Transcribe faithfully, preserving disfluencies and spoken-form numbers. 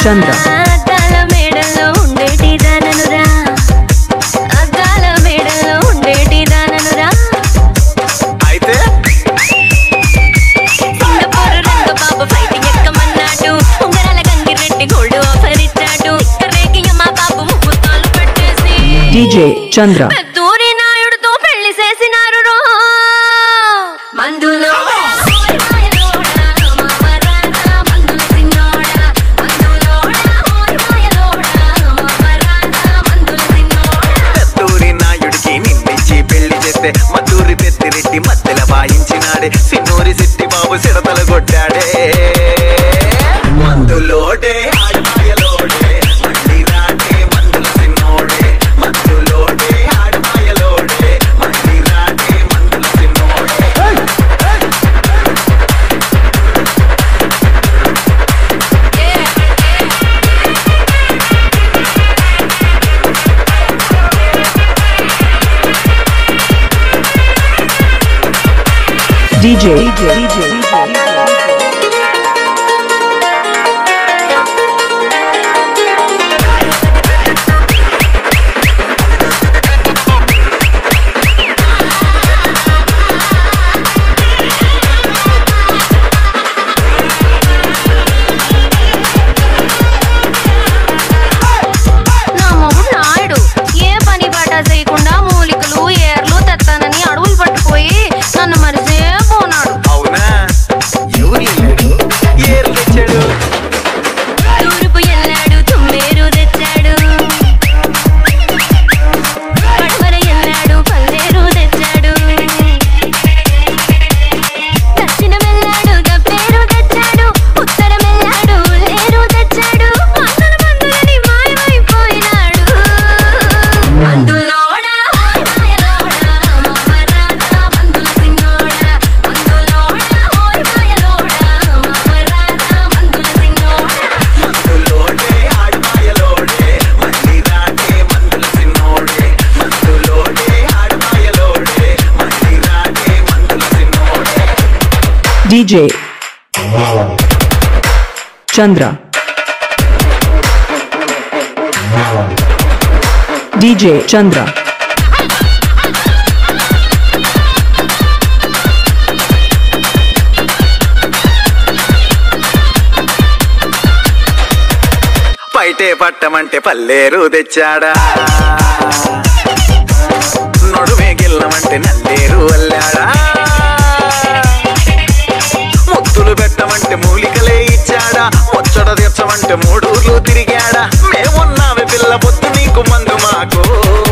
చంద్ర అద్దాల మేడల్లో ఉండేటి దాననురా అద్దాల మేడల్లో ఉండేటి దాననురా అయితే సింగపూర్ రంగబాబు ఫైటింగ్ ఎక్కమన్నాడు ఉంగరాల గంగిరెడ్డి గోల్డ్ ఆఫర్ ఇచ్చాడు రేకి మా బాబు ముక్కుతాలు పట్టేసి డీజే చంద్ర పెద్దూరి నాయుడుతో పెళ్లి చేసినారు రో మందులో మధూరి పెద్దిరెడ్డి మధ్యల వాయించినాడే సిన్నూరి సిట్టి బాబు సిడతలు కొట్టాడే మందులోడే ఆడమాయలోడే మళ్ళీ రాటే మందుల సిన్నోడే మందులోడే ఆడమాయలోడే మళ్ళీ రాటే మందుల సిన్నోడే డీజే నా మొగుడు నాయుడు ఏ పని బాట చేయకుండా మూలికలు ఏర్లు తెత్తానని అడవులు పట్టుపోయి నన్ను మరిసే పోనాడు అవునా ఎవరు వెళ్ళాడు ఏర్లు తెచ్చాడు తూర్పు ఎల్లాడు తుమ్మేరు తెచ్చాడు పడమర ఎల్లాడు పల్లేరు తెచ్చాడు దక్షిణం ఎల్లాడు దబ్బేరు తెచ్చాడు ఉత్తరం ఎల్లాడు ఉల్లేరు తెచ్చాడు మందుల మందులని మాయమైపోయినాడు మందులోడా మాయలోడా మామరాదా మందుల సిన్నోడా మందులోడా మాయలోడా మామరాదా మందుల సిన్నోడా మందులోడే ఆడమాయలోడే మళ్ళీ రాటే మందుల సిన్నోడే మందులోడే ఆడమాయలోడే మళ్ళీ రాటే మందుల సిన్నోడే డీజే చంద్ర డీజే చంద్ర పైటే పట్టమంటే పల్లేరు తెచ్చాడా నడుమే గిల్లమంటే నల్లేరు అల్లాడా ముత్తులు పెట్టమంటే మూలికలే ఇచ్చాడా ముచ్చట తీర్చమంటే మూడూర్లు తిరిగాడా మేమున్నామే పిల్ల పొత్తు నీకు మందు మాకు